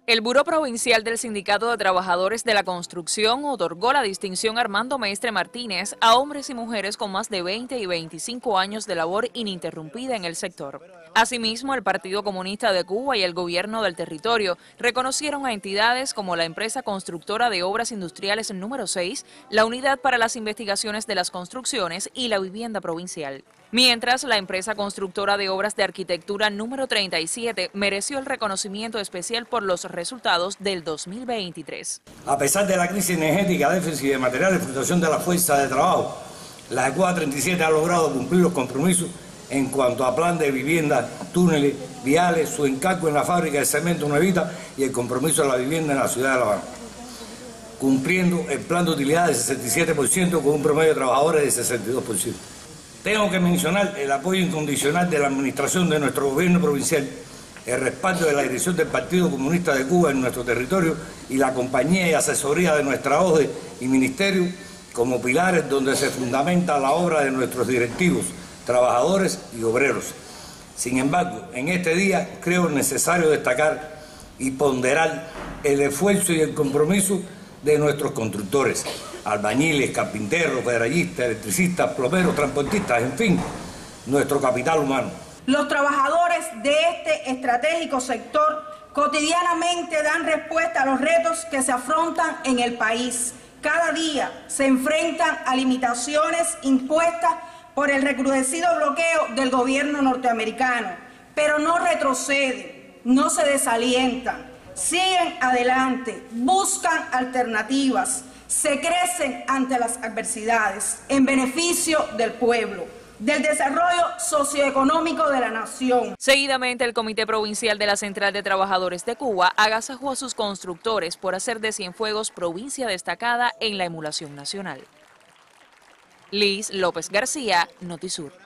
El Buró Provincial del Sindicato de Trabajadores de la Construcción otorgó la distinción Armando Mestre Martínez a hombres y mujeres con más de 20 y 25 años de labor ininterrumpida en el sector. Asimismo, el Partido Comunista de Cuba y el gobierno del territorio reconocieron a entidades como la Empresa Constructora de Obras Industriales número 6, la Unidad para las Investigaciones de las Construcciones y la Vivienda Provincial. Mientras, la Empresa Constructora de Obras de Arquitectura número 37 mereció el reconocimiento especial por los resultados del 2023. A pesar de la crisis energética, déficit de materiales y fluctuación de la fuerza de trabajo, la ECUA 37 ha logrado cumplir los compromisos en cuanto a plan de vivienda, túneles, viales, su encargo en la fábrica de cemento Nuevita y el compromiso de la vivienda en la ciudad de La Habana, cumpliendo el plan de utilidad del 67% con un promedio de trabajadores del 62%. Tengo que mencionar el apoyo incondicional de la administración de nuestro gobierno provincial, el respaldo de la dirección del Partido Comunista de Cuba en nuestro territorio y la compañía y asesoría de nuestra ODE y ministerio como pilares donde se fundamenta la obra de nuestros directivos, trabajadores y obreros. Sin embargo, en este día creo necesario destacar y ponderar el esfuerzo y el compromiso de nuestros constructores, albañiles, carpinteros, pedrallistas, electricistas, plomeros, transportistas, en fin, nuestro capital humano. Los trabajadores de este estratégico sector cotidianamente dan respuesta a los retos que se afrontan en el país. Cada día se enfrentan a limitaciones impuestas por el recrudecido bloqueo del gobierno norteamericano, pero no retroceden, no se desalientan, siguen adelante, buscan alternativas, se crecen ante las adversidades en beneficio del pueblo, del desarrollo socioeconómico de la nación. Seguidamente, el Comité Provincial de la Central de Trabajadores de Cuba agasajó a sus constructores por hacer de Cienfuegos provincia destacada en la emulación nacional. Liz López García, Notisur.